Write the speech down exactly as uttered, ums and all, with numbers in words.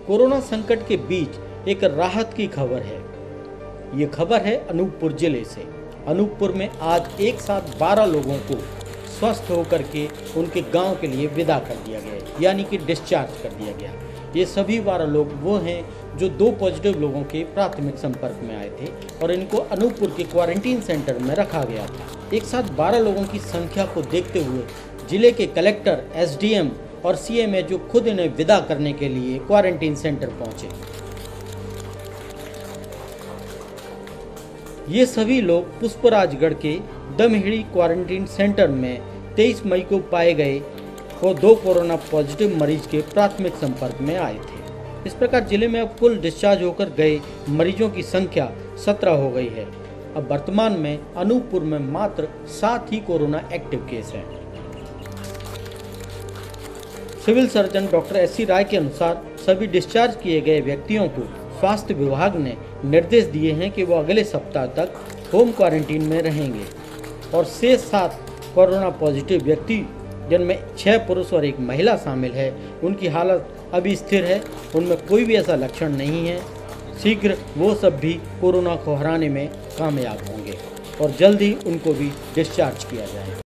Corona संकट के बीच एक राहत की खबर है। ये खबर है अनूपपुर जिले से। अनूपपुर में आज एक साथ बारह लोगों को स्वस्थ होकर के उनके गांव के लिए विदा कर दिया गया, यानी कि डिस्चार्ज कर दिया गया। ये सभी बारह लोग वो हैं जो दो पॉजिटिव लोगों के प्राथमिक संपर्क में आए थे और इनको अनूपपुर के क्वारंटीन सेंटर में रखा गया था। एक साथ बारह लोगों की संख्या को देखते हुए जिले के कलेक्टर, एस डी एम और सी एम ए जो खुद इन्हें विदा करने के लिए क्वारंटीन सेंटर पहुंचे। ये सभी लोग पुष्पराजगढ़ के दमहिड़ी क्वारंटीन सेंटर में तेईस मई को पाए गए और दो कोरोना पॉजिटिव मरीज के प्राथमिक संपर्क में आए थे। इस प्रकार जिले में अब कुल डिस्चार्ज होकर गए मरीजों की संख्या सत्रह हो गई है। अब वर्तमान में अनूपपुर में मात्र सात ही कोरोना एक्टिव केस हैं। Civil surgeon doctor S C Rai के अनुसार सभी डिस्चार्ज किए गए व्यक्तियों को स्वास्थ्य विभाग ने निर्देश दिए हैं कि वो अगले सप्ताह तक होम क्वारंटीन में रहेंगे और शेष सात कोरोना पॉजिटिव व्यक्ति, जिनमें छह पुरुष और एक महिला शामिल है, उनकी हालत अभी स्थिर है। उनमें कोई भी ऐसा लक्षण नहीं है। शीघ्र वो सब भी कोरोना को हराने में कामयाब होंगे और जल्द ही उनको भी डिस्चार्ज किया जाएगा।